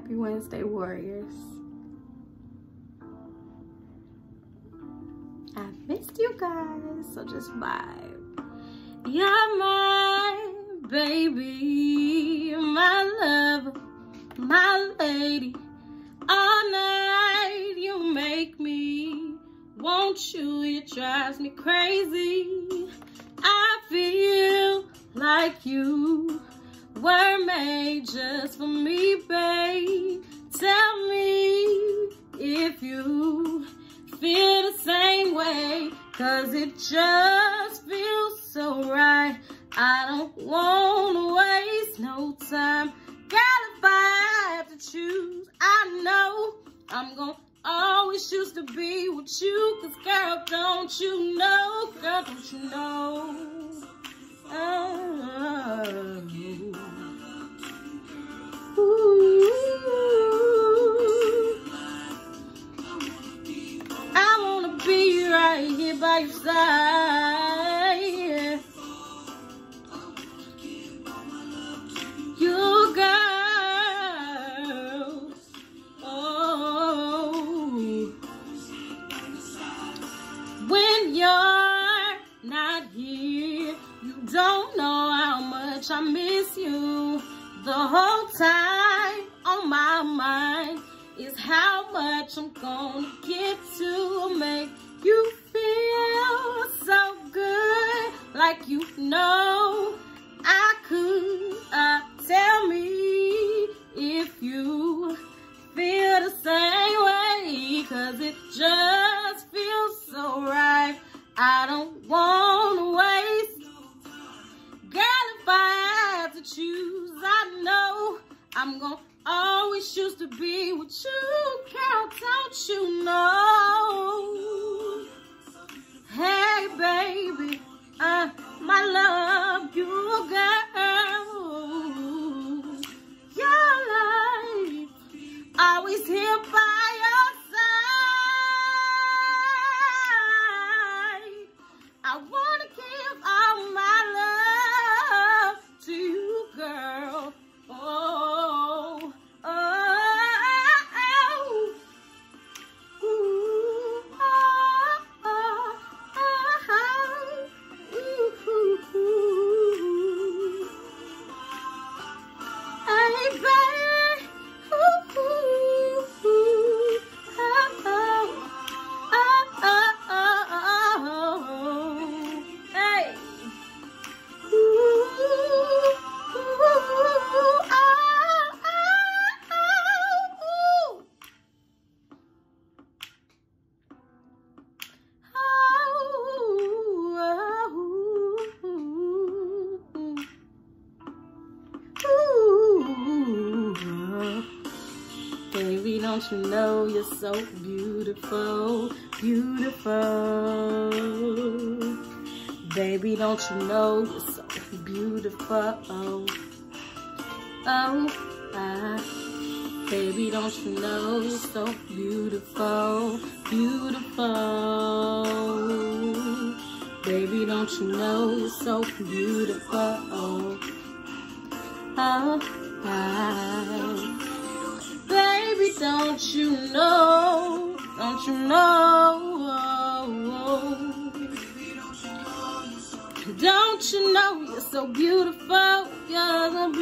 Happy Wednesday, warriors. I missed you guys, so just vibe. You're my baby, my lover, my lady. All night you make me want you, it drives me crazy. I feel like you were made just for me, babe. Tell me if you feel the same way, 'cause it just feels so right. I don't wanna waste no time. Girl, if I had to choose, I know I'm gonna always choose to be with you. 'Cause girl, don't you know, girl, don't you know, ooh, I wanna be right here by your side. You girl, oh, when you're not here, you don't know how much I miss you. The whole time on my mind is how much I'm gonna get to make you feel so good, like you know I could. Tell me if you feel the same way, 'cause it just feels so right. I don't wanna waste. Girl, if I had to choose, I know I'm gonna always choose to be with you. Girl, don't you know? Hey, baby, my love, you girl. Your life, always here by your side. I wanna give all my love to you, girl. Oh, oh, oh, ooh, oh, oh, oh, ooh, ooh, ooh. Hey, baby, ooh, ooh, ooh, oh, oh, oh, oh, oh, hey, ooh, ooh, oh, baby, don't you know you're so beautiful, beautiful. Baby, don't you know you're so beautiful. Oh, baby, don't you know you're so beautiful, beautiful. Baby, don't you know you're so beautiful. Baby, don't you know, don't you know, don't you know you're so beautiful, you're so